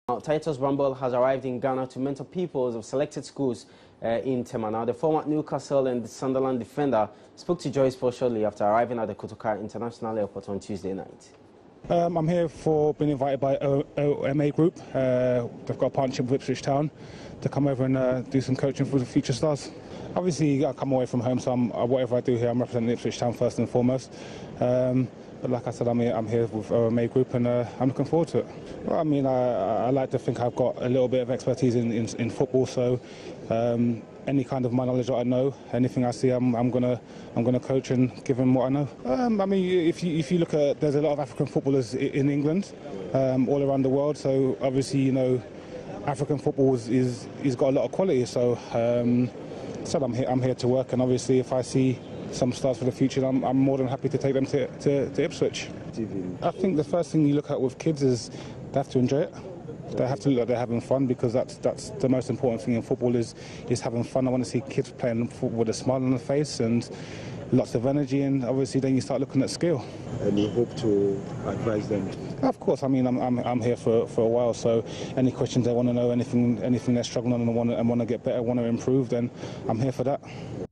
Titus Bramble has arrived in Ghana to mentor pupils of selected schools in Tema. The former Newcastle and Sunderland defender spoke to Joy Sport shortly after arriving at the Kotoka International Airport on Tuesday night. I'm here for being invited by OMA Group. They've got a partnership with Ipswich Town to come over and do some coaching for the future stars. Obviously, I come away from home, so whatever I do here, I'm representing Ipswich Town first and foremost. But like I said, I'm here with OMA Group, and I'm looking forward to it. Well, I mean, I like to think I've got a little bit of expertise in football, so any kind of my knowledge that I know, anything I see, I'm gonna coach and give them what I know. I mean, if you look at, there's a lot of African footballers in England, all around the world. So obviously, you know, African football is got a lot of quality. So I'm here to work, and obviously, if I see some stars for the future, I'm more than happy to take them to Ipswich. I think the first thing you look at with kids is they have to enjoy it. They have to look like they're having fun, because that's the most important thing in football is having fun. I want to see kids playing football with a smile on their face and lots of energy, and obviously then you start looking at skill. And you hope to advise them? Of course. I mean, I'm here for a while, so any questions they want to know, anything they're struggling on and want to get better, want to improve, then I'm here for that.